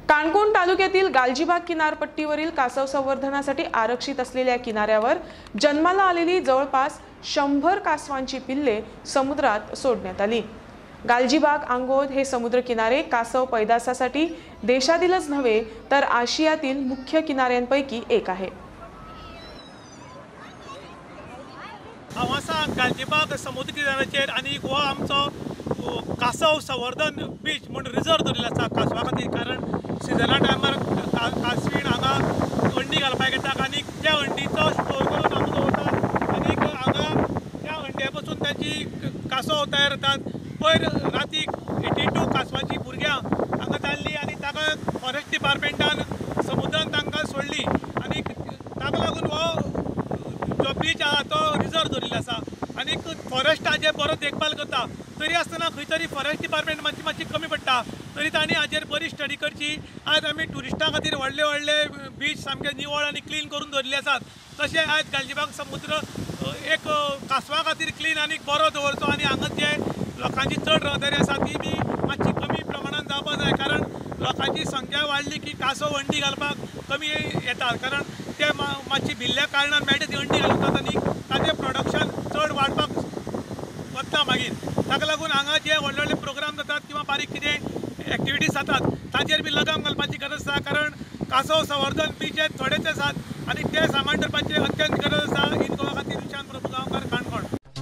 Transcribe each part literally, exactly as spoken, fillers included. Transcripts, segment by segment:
काणकोण तालुक्यातील गालजीबाग किनारपट्टीवरील कासव संवर्धनासाठी आरक्षित असलेल्या किनाऱ्यावर जन्माला आलेली जवळपास शंभर कासवांची पिल्ले समुद्रात सोडण्यात आली। गालजीबाग अंगोद हे समुद्र किनारे कासव पैदासासाठी देशातीलच नव्हे तर आशियातील मुख्य किनाऱ्यांपैकी एक आहे। हांगासा गालजीबाग समुद्र किनाऱ्याचेर आनी हो आमचो कासव संवर्धन बीच म्हणून रिजर्व दवरिल्लो आसा कासवा खातीर। कारण सिजना टायमार कासवीण हांगा अंडी घालपाक येतात आनी त्या अंडीचो स्टोर करून हांगा दवरतात आनी हांगा त्या अंड्या पासून ताची कासव तयार जातात। पयर रातीक एटी टू कासवाची भुरग्यां हांगा जाल्ली आनी ताका फॉरेस्ट डिपार्टमेंटान समुद्रान तांकां सोडली आनी ताका लागून हो जो बीच आसा तो रिजर्व दवरिल्लो आसा आनी फॉरेस्ट हाजेर बरो देखभाल करता। तरी आसतना खंय तरी फॉरेस्ट डिपार्टमेंट मातशी मातशी कमी पडटा, तरी तांणी हाजेर बरी स्टडी करची। आज आमी ट्युरिस्टां खातीर व्हडले व्हडले बीच सामके निवळ आनी क्लीन करून दवरिल्ले आसात। तशें आज गालजीबाग समुद्र एक कासवा खातीर क्लीन आनी बरो दवरचो आनी हांगा जे लोकांची चड रहदारी आसा ती बी मातशी कमी प्रमाणात जावपाक जाय। कारण लोकांची संख्या वाडली की कासव अंडी घालपाक कमी येतात, कारण ते मातशी भिल्ल्या कारणान मेळटा ती अंडी घालतात आनी ताजें प्रोडक्शन चड वाडपाक वता मागीर। ताका लागून हांगा जे व्हडले व्हडले प्रोग्राम जातात किंवा बारीक कितें एक्टिविटीज जातात ताजेर बी लगाम घालपाची गरज आसा। कारण कासव संवर्धन बीच थोडेच आसात आनी ते सामान करपाची अत्यंत गरज आसा। इन गोवा खातीर विशाल प्रभू गांवकार, काणकोण।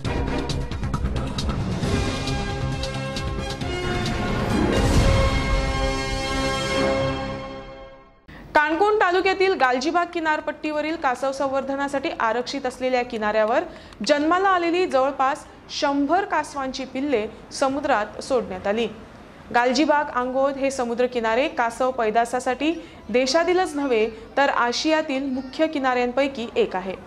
काणकोण तालुक्यातील गालजीबाग किनारपट्टीवरील कासव संवर्धनासाठी आरक्षित असलेल्या किनाऱ्यावर जन्माला आलेली जवळपास शंभर कासवांची पिल्ले समुद्रात सोडण्यात आली। गालजीबाग अंगोद हे समुद्र किनारे कासव पैदासासाठी देशातीलच नव्हे तर आशियातील मुख्य किनाऱ्यांपैकी एक आहे।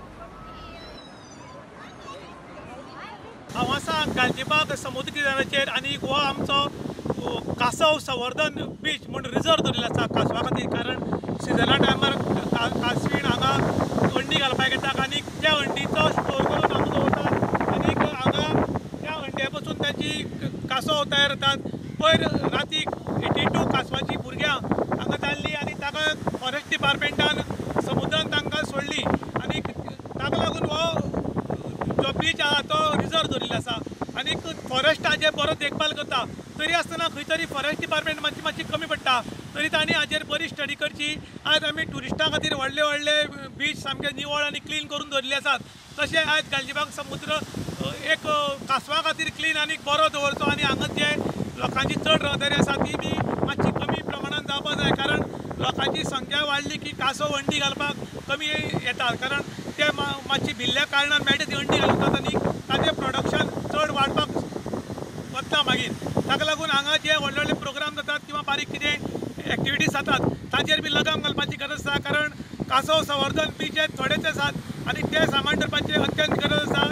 हांगासा गालजीबाग समुद्र किनाऱ्याचेर आनी हो आमचो कासव संवर्धन बीच म्हणून रिजर्व दवरिल्लो आसा कासवा खातीर। कारण सिजना टायमार कासवीण हांगा अंडी घालपाक येतात आनी त्या अंडीचो स्टोर करून हांगा दवरतात आनी हांगा त्या अंड्या पासून ताची कासव तयार जातात। पयर रातीक एटी टू कासवाची भुरग्यां हांगा जाल्ली आनी ताका फॉरेस्ट डिपार्टमेंटान समुद्रान तांकां सोडली आनी ताका लागून हो जो बीच आसा तो रिजर्व दवरिल्लो आसा आनी फॉरेस्ट हाजेर बरो देखभाल करता। तरी आसतना खंय तरी फॉरेस्ट डिपार्टमेंट मातशी मातशी कमी पडटा, तरी तांणी हाजेर बरी स्टडी करची। आज आमी ट्युरिस्टां खातीर व्हडले व्हडले बीच सामके निवळ आनी क्लीन करून दवरिल्ले आसात। तशें आज गालजीबाग समुद्र एक कासवा खातीर क्लीन आनी बरो दवरचो आनी हांगा जे लोकांची चड रहदारी आसा ती बी मातशी कमी प्रमाणात जावपाक जाय। कारण लोकांची संख्या वाडली की कासव अंडी घालपाक कमी येतात, कारण ते मातशी भिल्ल्या कारणान मेळटा ती अंडी घालतात आनी ताजें प्रोडक्शन चड वाडपाक वता मागीर। ताका लागून हांगा जे व्हडले व्हडले प्रोग्राम जातात किंवा बारीक कितें एक्टिविटीज जातात ताजेर बी लगाम घालपाची गरज आसा। कारण कासव संवर्धन बीच थोडेच आसात आनी ते सामान करपाची अत्यंत गरज आसा।